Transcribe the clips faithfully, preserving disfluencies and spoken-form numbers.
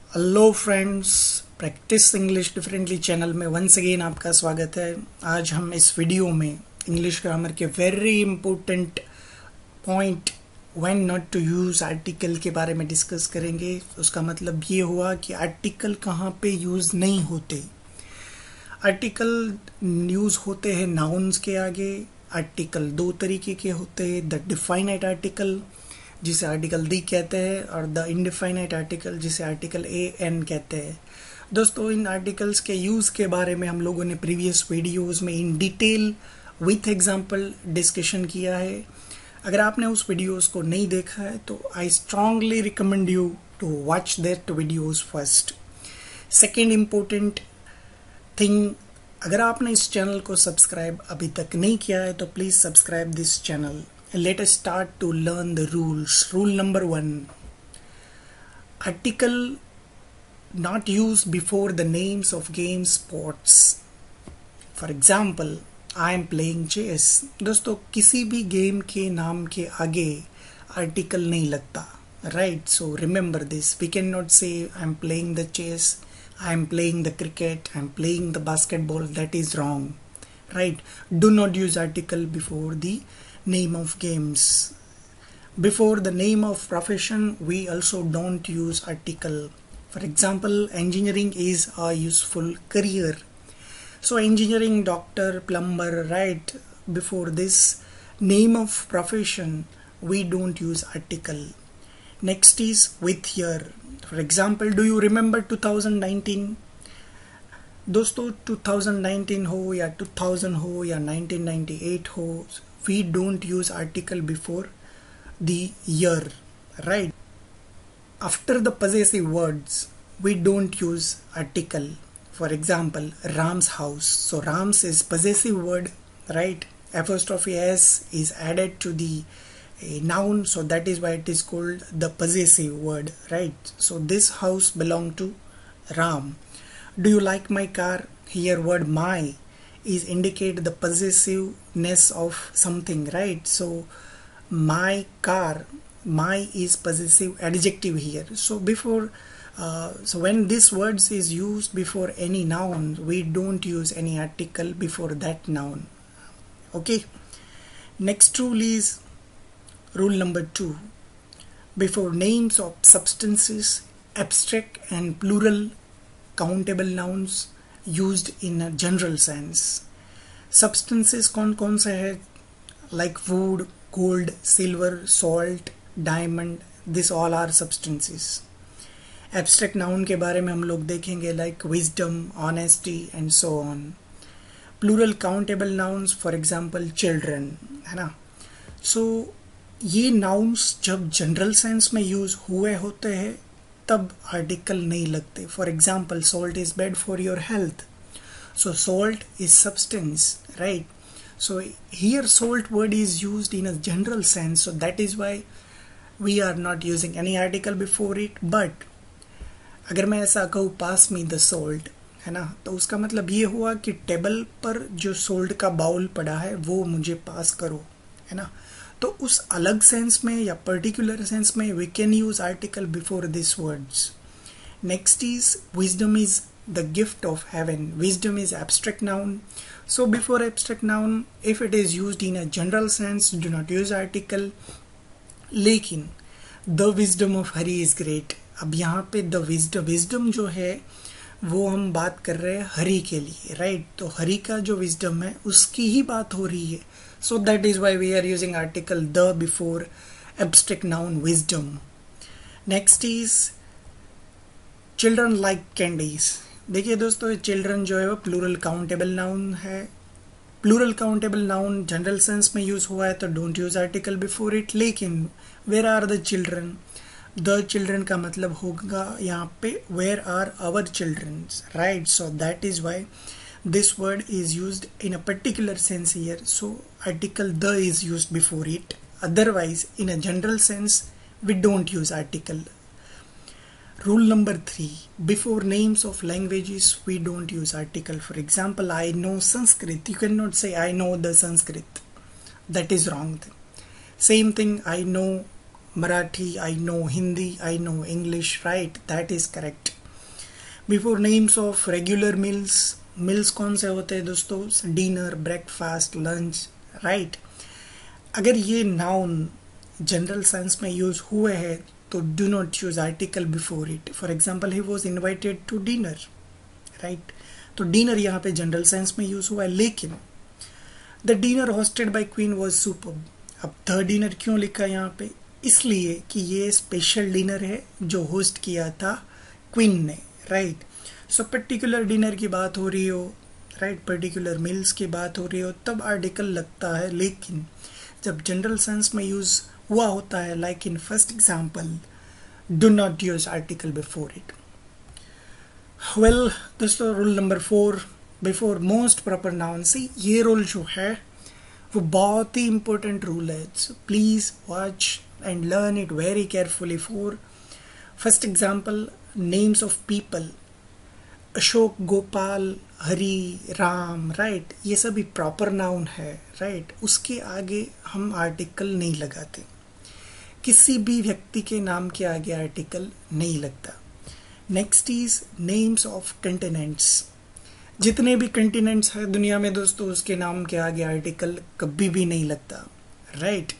Hello friends, practice English differently channel में once again आपका स्वागत है। आज हम इस वीडियो में इंग्लिश ग्रामर के very important point when not to use article के बारे में डिस्कस करेंगे। उसका मतलब ये हुआ कि आर्टिकल कहाँ पे यूज़ नहीं होते। आर्टिकल यूज़ होते हैं नाउन्स के आगे। आर्टिकल दो तरीके के होते हैं, द डिफाइनाइट आर्टिकल जिसे आर्टिकल दी कहते हैं और द इनडिफाइनाइट आर्टिकल जिसे आर्टिकल ए एन कहते हैं। दोस्तों, इन आर्टिकल्स के यूज़ के बारे में हम लोगों ने प्रीवियस वीडियोस में in detail with example discussion किया है। अगर आपने उस वीडियोस को नहीं देखा है तो I strongly recommend you to watch that videos first. Second important thing, अगर आपने इस चैनल को सब्सक्राइब अभी तक नहीं किया है तो please subscribe this channel. Let us start to learn the rules. Rule number one: article not used before the names of game sports. For example, I am playing chess. दोस्तों, किसी भी गेम के नाम के आगे आर्टिकल नहीं लगता, right? So remember this. We cannot say I am playing the chess, I am playing the cricket, I am playing the basketball. That is wrong, right? Do not use article before the name of games. Before the name of profession, we also don't use article. For example, engineering is a useful career. So engineering, doctor, plumber, right? Before this name of profession, we don't use article. Next is with year. For example, do you remember two thousand nineteen? दोस्तों, two thousand nineteen हो या two thousand हो या nineteen ninety-eight हो, we don't use article before the year, right? After the possessive words, we don't use article. For example, Ram's house. So Ram's is possessive word, right? Apostrophe s is added to the a noun, so that is why it is called the possessive word, right? So this house belong to Ram. Do you like my car? Here word my is indicate the possessiveness of something, right? So my car, my is possessive adjective here. So before uh, so when this words is used before any noun, we don't use any article before that noun. Okay, next rule is rule number two: before names of substances, abstract and plural countable nouns used in a general sense. Substances कौन कौन से है? Like wood, gold, silver, salt, diamond. This all are substances. Abstract noun के बारे में हम लोग देखेंगे, like wisdom, honesty and so on. Plural countable nouns, for example children, है ना? So ये nouns जब general sense में use हुए होते हैं तब आर्टिकल नहीं लगते. For example, salt is bad for your health. So salt is substance, right? So here salt word is used in a general sense, so that is why we are not using any article before it. But अगर मैं ऐसा कहूँ pass me the salt, है ना, तो उसका मतलब ये हुआ कि टेबल पर जो सोल्ट का बाउल पड़ा है वो मुझे पास करो, है ना. तो उस अलग सेंस में या पर्टिकुलर सेंस में we can use article before this words. Next is wisdom is the gift of heaven. Wisdom is abstract noun. So before abstract noun, if it is used in a general sense, do not use article. लेकिन the wisdom of Hari is great. अब यहाँ पे the wisdom wisdom जो है वो हम बात कर रहे हैं हरि के लिए, राइट? तो हरि का जो विजडम है उसकी ही बात हो रही है. So that is why we are using article the before abstract noun wisdom. Next is children like candies. देखिए दोस्तों, children जो है वो plural countable noun है. Plural countable noun general sense में use हुआ है तो don't use article before it. लेकिन where are the children? The children का मतलब होगा यहाँ पे where are our children, right? So that is why this word is used in a particular sense here. So article the is used before it. Otherwise, in a general sense, we don't use article. Rule number three: before names of languages, we don't use article. For example, I know Sanskrit. You cannot say I know the Sanskrit. That is wrong thing. Same thing, I know Marathi, I know Hindi, I know English, right? That is correct. Before names of regular meals, meals कौन से होते हैं दोस्तों? Dinner, breakfast, lunch, right. अगर ये noun general sense में use हुए हैं तो do not use article before it. For example, he was invited to dinner, right. तो डिनर यहाँ पे जनरल सेंस में यूज हुआ है, लेकिन the dinner hosted by queen was superb. अब द डिनर क्यों लिखा यहाँ पे? इसलिए कि ये स्पेशल डिनर है जो होस्ट किया था क्वीन ने, राइट। सो पर्टिकुलर डिनर की बात हो रही हो, राइट, पर्टिकुलर मील्स की बात हो रही हो, तब आर्टिकल लगता है। लेकिन जब जनरल सेंस में यूज हुआ होता है, like in first example, do not use article before it. Well दोस्तों, rule number four, before most proper noun. See, ये रूल जो है वो बहुत ही इंपॉर्टेंट रूल है, so please watch and learn it very carefully. For first example, names of people, Ashok, Gopal, Hari, Ram, right, ये सभी proper noun है, राइट। उसके आगे हम आर्टिकल नहीं लगाते, किसी भी व्यक्ति के नाम के आगे आर्टिकल नहीं लगता। Next is names of continents. जितने भी कंटिनेंट्स है दुनिया में दोस्तों, उसके नाम के आगे आर्टिकल कभी भी नहीं लगता, right.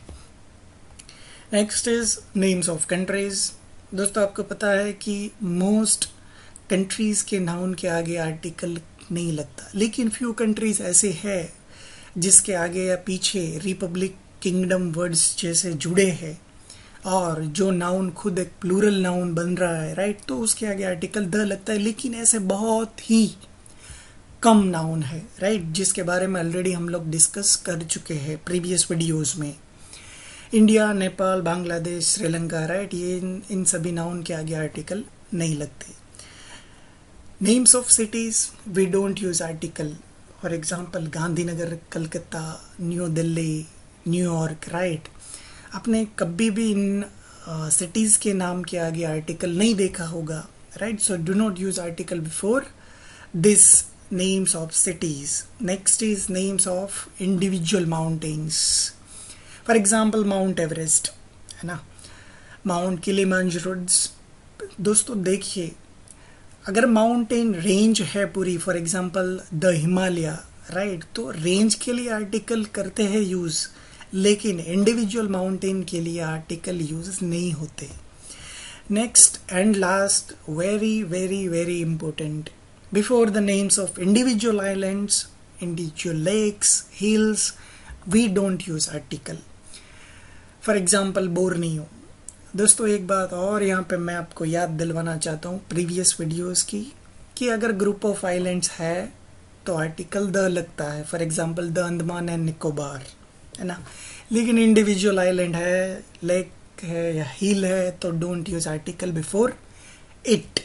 Next is names of countries. दोस्तों आपको पता है कि मोस्ट कंट्रीज के नाउन के आगे आर्टिकल नहीं लगता, लेकिन फ्यू कंट्रीज ऐसे हैं जिसके आगे या पीछे रिपब्लिक, किंगडम वर्ड्स जैसे जुड़े हैं, और जो नाउन खुद एक प्लूरल नाउन बन रहा है, राइट, तो उसके आगे आर्टिकल द लगता है। लेकिन ऐसे बहुत ही कम नाउन है, राइट, जिसके बारे में ऑलरेडी हम लोग डिस्कस कर चुके हैं प्रीवियस वीडियोस में। इंडिया, नेपाल, बांग्लादेश, श्रीलंका, राइट, ये इन, इन सभी नाउन के आगे आर्टिकल नहीं लगते। Names of cities, we don't use article. For example, Gandhinagar, Calcutta, New Delhi, New York, right. आपने कभी भी इन सिटीज uh, के नाम के आगे आर्टिकल नहीं देखा होगा, right. So do not use article before this names of cities. Next is names of individual mountains. For example, Mount Everest, है ना, Mount Kilimanjaro। दोस्तों देखिए, अगर माउंटेन रेंज है पूरी, for example the Himalaya, right, तो रेंज के लिए आर्टिकल करते हैं यूज, लेकिन इंडिविजुअल माउंटेन के लिए आर्टिकल यूज नहीं होते। Next and last, very very very important, before the names of individual islands, individual lakes, hills, we don't use article. For example, Borneo. दोस्तों एक बात और यहाँ पे मैं आपको याद दिलवाना चाहता हूँ प्रीवियस वीडियोस की, कि अगर ग्रुप ऑफ आइलैंड्स है तो आर्टिकल द लगता है। For example, the Andaman and Nicobar, है ना। लेकिन इंडिविजुअल आइलैंड है, लेक है या हिल है, तो don't use article before it.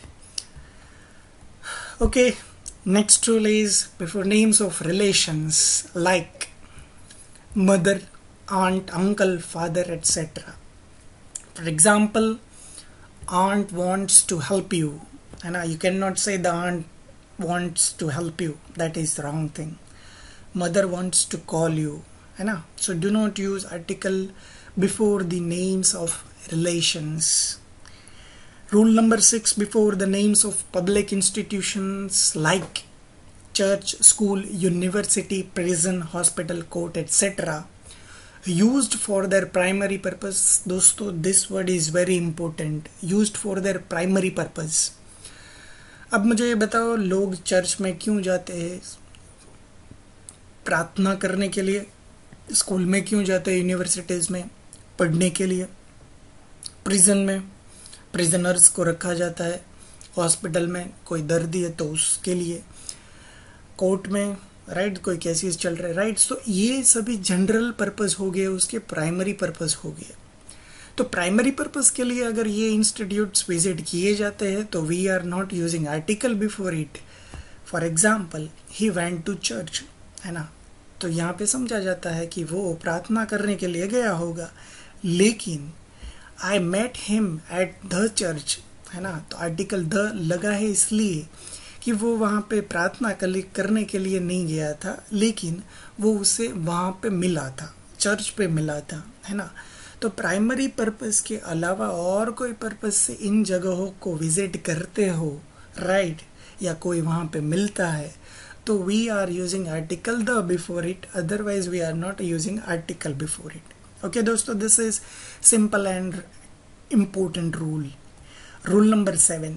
Okay, next rule is before names of relations like mother, aunt, uncle, father, et cetera. For example, aunt wants to help you, and you cannot say the aunt wants to help you. That is the wrong thing. Mother wants to call you, है ना. So do not use article before the names of relations. Rule number six, before the names of public institutions like church, school, university, prison, hospital, court, et cetera, used for their primary purpose. दोस्तों, this word is very important. Used for their primary purpose. अब मुझे ये बताओ, लोग church में क्यों जाते हैं? प्रार्थना करने के लिए। स्कूल में क्यों जाते हैं? यूनिवर्सिटीज में पढ़ने के लिए। प्रिजन में प्रिजनर्स को रखा जाता है। हॉस्पिटल में कोई दर्दी है तो उसके लिए। कोर्ट में, राइट, कोई केसेस चल रहे, राइट। सो ये सभी जनरल पर्पस हो गए, उसके प्राइमरी पर्पस हो गए। तो प्राइमरी पर्पस के लिए अगर ये इंस्टीट्यूट्स विजिट किए जाते हैं तो we are not using article before it. For example, he went to church, है ना, तो यहाँ पे समझा जाता है कि वो प्रार्थना करने के लिए गया होगा। लेकिन I met him at the church, है ना, तो आर्टिकल द लगा है इसलिए कि वो वहाँ पे प्रार्थना करने के लिए नहीं गया था, लेकिन वो उसे वहाँ पे मिला था, चर्च पे मिला था, है ना। तो प्राइमरी पर्पस के अलावा और कोई पर्पस से इन जगहों को विजिट करते हो, राइट, या कोई वहाँ पे मिलता है तो we are using article the before it, otherwise we are not using article before it. Okay दोस्तों, this is simple and important rule. Rule number seven.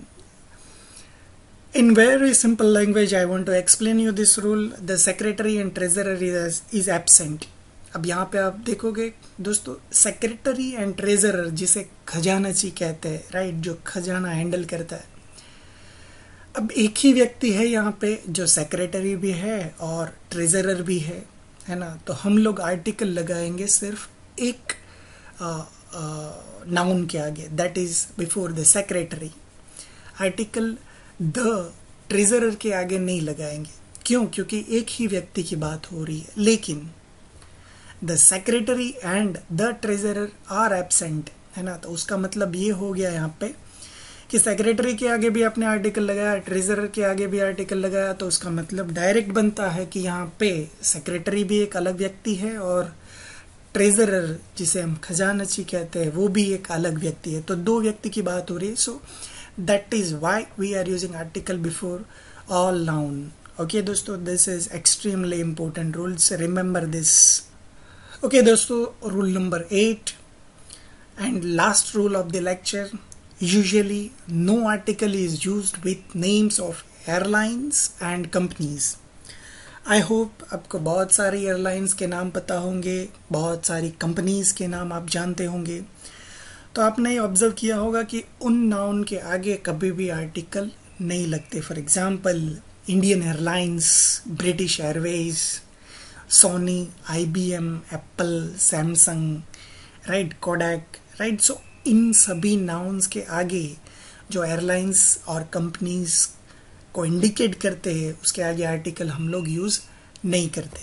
In very simple language, I want to explain you this rule. The secretary and treasurer is, is absent. अब यहाँ पे आप देखोगे दोस्तों, secretary and treasurer जिसे खजानाची कहते हैं, राइट, जो खजाना हैंडल करता है। अब एक ही व्यक्ति है यहाँ पे जो सेक्रेटरी भी है और ट्रेजरर भी है, है ना। तो हम लोग आर्टिकल लगाएंगे सिर्फ एक आ, नाउन uh, के आगे, that is before the secretary. Article the treasurer के आगे नहीं लगाएंगे। क्यों? क्योंकि एक ही व्यक्ति की बात हो रही है। लेकिन the secretary and the treasurer are absent, है ना। तो उसका मतलब ये हो गया यहाँ पे कि सेक्रेटरी के आगे भी आपने आर्टिकल लगाया, ट्रेजरर के आगे भी आर्टिकल लगाया, तो उसका मतलब डायरेक्ट बनता है कि यहाँ पे सेक्रेटरी भी एक अलग व्यक्ति है और ट्रेजरर जिसे हम खजानची कहते हैं वो भी एक अलग व्यक्ति है। तो दो व्यक्ति की बात हो रही है। So that is why we are using article before all noun. Okay दोस्तों, this is extremely important rules, remember this. Okay दोस्तों, rule number eight and last rule of the lecture. Usually no article is used with names of airlines and companies. I hope आपको बहुत सारी airlines के नाम पता होंगे, बहुत सारी कंपनीज के नाम आप जानते होंगे। तो आपने ऑब्जर्व किया होगा कि उन नाउन के आगे कभी भी आर्टिकल नहीं लगते। For example Indian Airlines, British Airways, Sony, IBM, Apple, Samsung, right, Kodak, right. So इन सभी नाउन्स के आगे जो एयरलाइंस और कंपनीज को इंडिकेट करते हैं उसके आगे आर्टिकल हम लोग यूज नहीं करते।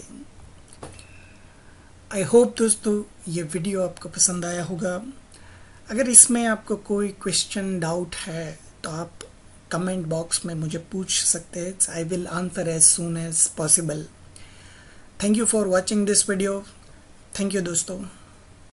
आई होप दोस्तों ये वीडियो आपको पसंद आया होगा। अगर इसमें आपको कोई क्वेश्चन, डाउट है तो आप कमेंट बॉक्स में मुझे पूछ सकते हैं। I will answer as soon as possible. Thank you for watching this video. Thank you दोस्तों।